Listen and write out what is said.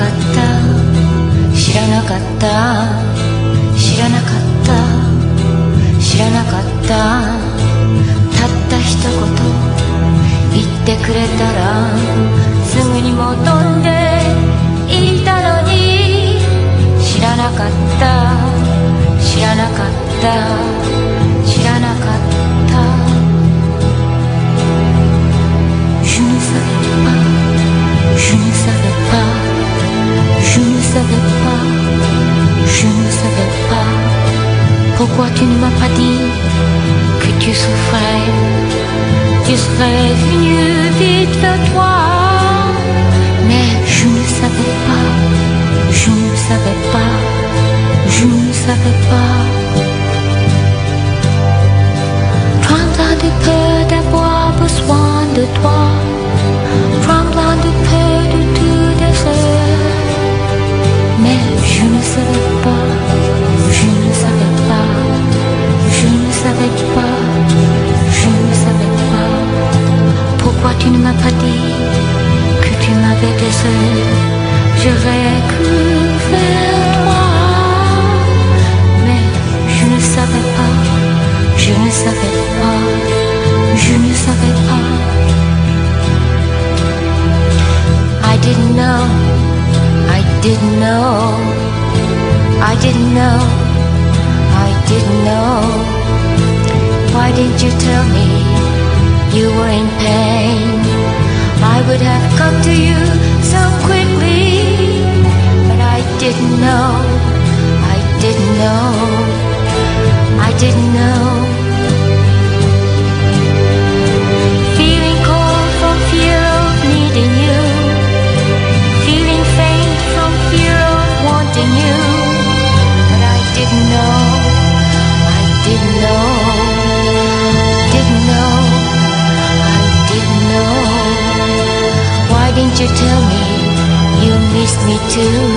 かった、知らなかった、知らなかった、知らなかった、たった一言言ってくれたらすぐに戻んでいたのに、知らなかった、知らなかった、知らなかった。Je ne savais pas, je ne savais pas, je ne savais pas, je ne savais pas. Pourquoi tu ne m'as pas dit que tu souffrais? Tu serais venu vite vers toi. Mais je ne savais pas, je ne savais pas, je ne savais pas. Tremblant de peur d'avoir besoin de toi, tremblant de peur de tout désirer. Mais je ne savais pas, je ne savais pas, je ne savais pas, je ne savais pas. Pourquoi tu ne m'as pas dit que tu m'avais désiré? J'aurais cru vers toi. Mais je ne savais pas, je ne savais pas, je ne savais pas. I didn't know, I didn't know, I didn't know, I didn't know. Why didn't you tell me you were in pain? I would have come to you so quickly, but I didn't know, I didn't know, I didn't know. Feeling cold from fear of needing you, feeling faint from fear of wanting you, but I didn't know, I didn't know, didn't know, I didn't know. Why didn't you tell me you missed me too?